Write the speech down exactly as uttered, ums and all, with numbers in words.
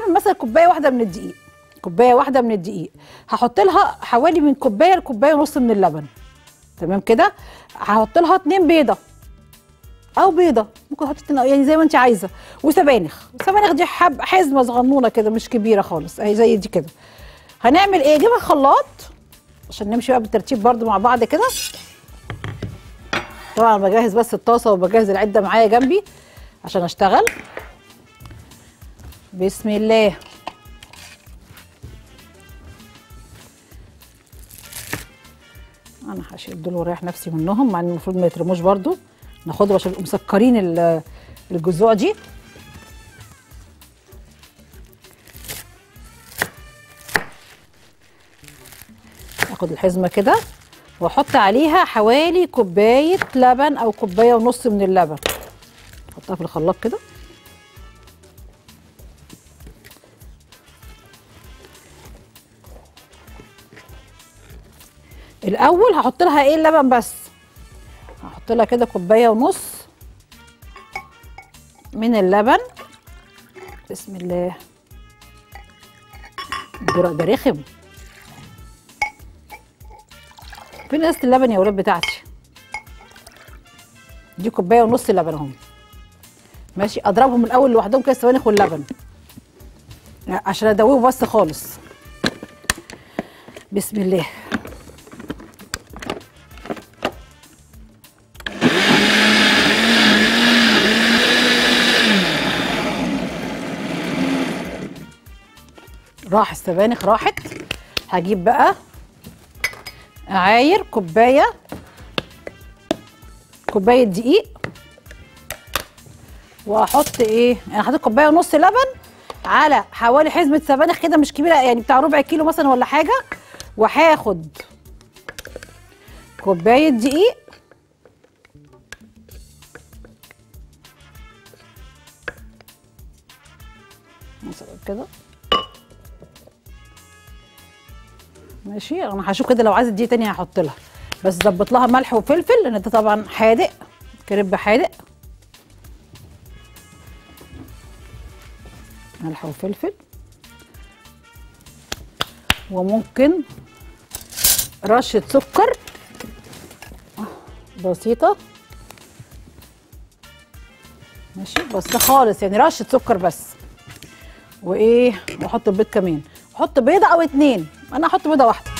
هعمل مثلا كوبايه واحده من الدقيق، كوبايه واحده من الدقيق هحط لها حوالي من كوبايه لكوبايه ونص من اللبن. تمام كده. هحط لها اتنين بيضه او بيضه، ممكن احط اتنين يعني زي ما انت عايزه، وسبانخ. السبانخ دي حب حزمه صغنونه كده مش كبيره خالص، اهي زي دي كده. هنعمل ايه؟ اجيبها خلاط عشان نمشي بقى بالترتيب برده مع بعض كده. طبعا بجهز بس الطاسه وبجهز العده معايا جنبي عشان اشتغل. بسم الله. انا هشيل دول واريح نفسي منهم، مع ان المفروض ما يترموش برده، ناخدهم عشان يبقوا مسكرين الجذوع دي. اخد الحزمه كده واحط عليها حوالي كوبايه لبن او كوبايه ونص من اللبن، احطها في الخلاط كده. الاول هحط لها ايه؟ اللبن بس. هحط لها كده كوبايه ونص من اللبن. بسم الله. الدرق ده رخم. فين قصه اللبن يا ولاد بتاعتي؟ دي كوبايه ونص لبن اهم. ماشي. اضربهم الاول لوحدهم كده السبانخ واللبن عشان ادوبه بس خالص. بسم الله. راح السبانخ راحت. هجيب بقى اعاير كوبايه كوبايه دقيق، واحط ايه؟ انا حطيت كوبايه ونص لبن على حوالي حزمه سبانخ كده مش كبيره، يعني بتاع ربع كيلو مثلا ولا حاجه، وهاخد كوبايه دقيق مثلا كده. ماشي. انا هشوف كده لو عايزه دقيق تاني هحط لها، بس ظبط لها ملح وفلفل لان ده طبعا حادق، كريب حادق. ملح وفلفل، وممكن رشه سكر بسيطه. ماشي. بس خالص يعني رشه سكر بس. وايه؟ واحط البيض كمان، احط بيضه او اتنين، انا هحط بيضه واحده.